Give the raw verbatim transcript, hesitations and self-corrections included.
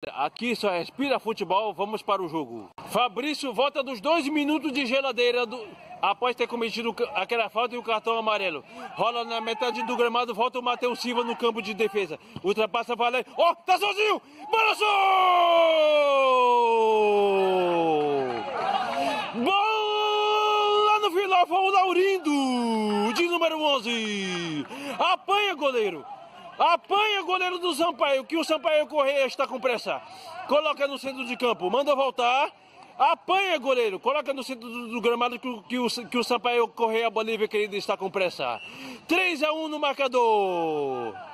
Aqui só respira futebol, vamos para o jogo. Fabrício volta dos dois minutos de geladeira do... após ter cometido aquela falta e o cartão amarelo. Rola na metade do gramado, volta o Matheus Silva no campo de defesa. Ultrapassa Valério. Ó, oh, tá sozinho! Balançou! Bola no final, foi o Laurindo, de número onze. Apanha, goleiro. Apanha, goleiro do Sampaio, que o Sampaio Correia está com pressa. Coloca no centro de campo, manda voltar. Apanha, goleiro, coloca no centro do, do gramado que, que, o, que o Sampaio Correia Bolívia querida está com pressa. três a um no marcador.